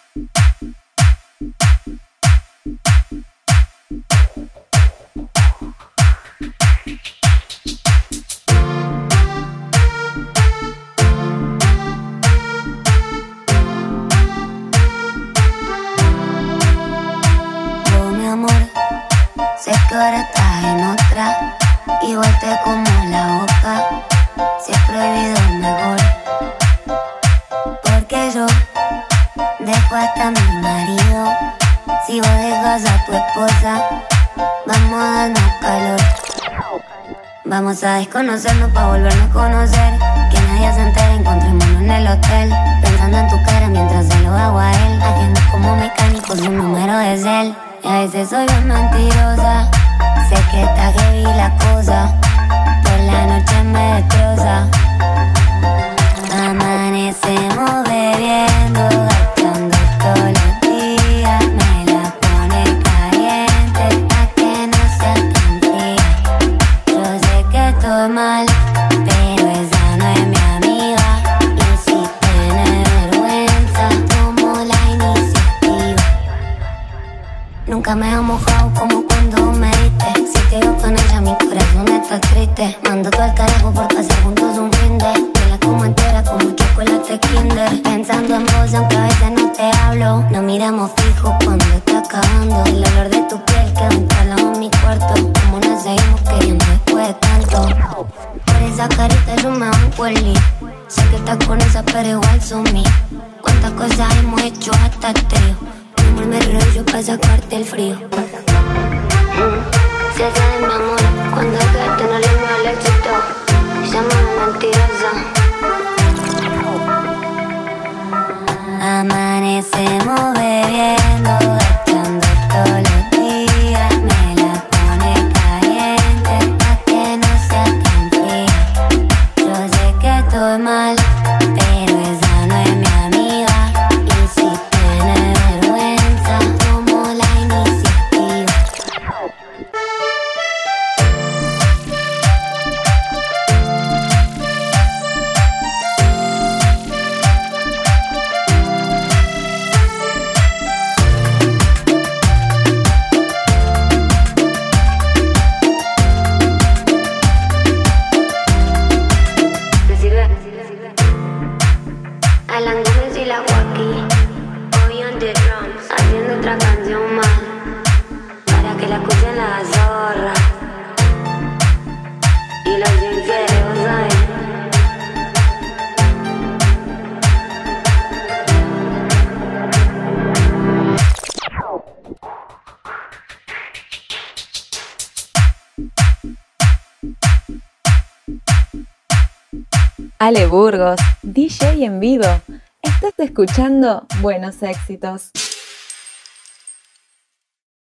Sé que ahora estás en otra, igual te como la boca. Si es prohibido mejor, porque yo dejo hasta mi marido. Si vos dejas a tu esposa, vamos a darnos calor. Vamos a desconocernos pa' volvernos a conocer. Que nadie se entere, encontrémonos en el hotel. Pensando en tu cara mientras se lo hago a él. Haciendo como mecánico su número es él. Y a veces soy bien mentirosa. Sé que está heavy la cosa. Por la noche me destroza. Amanecemos bebiendo, gastando todos los días. Me la pone caliente pa' que no sea tan fría. Yo sé que estoy mal, pero esa no es mi amiga. Y si tiene vergüenza, tomo la iniciativa. Nunca me ha mojado como cuando me diste. Si te veo con ella, mi corazón está triste. Mando todo el carajo por pasar juntos un finde. Me la como entera como chocolate Kinder. Pensando en vos, aunque a veces no te hablo. Nos miramos fijo cuando está acabando. El olor de tu piel quedó instalado en mi cuarto. Como nos seguimos queriendo después de tanto. Por esa carita yo me banco el lío. Sé que estás con esa, pero igual son míos. Cuántas cosas hemos hecho hasta el trío. Mi amor me rollo pa' sacarte el frío. Si esa es mi amor, cuando quede no le veo el éxito. Llámame mentirosa. Amanecemos bebiendo, gastando todos los días. Me la pone caliente pa' que no sea tan fría. Yo sé que estoy mal, pero esa no es mi amiga. Y si tiene vergüenza, tomo la iniciativa. Alan Gómez y la Joaquín, hoy on the drums, haciendo otra canción más, para que la escuchen la zorra y los sinceros, ¿sabes? Ale Burgos, DJ en vivo. Estás escuchando Buenos Éxitos.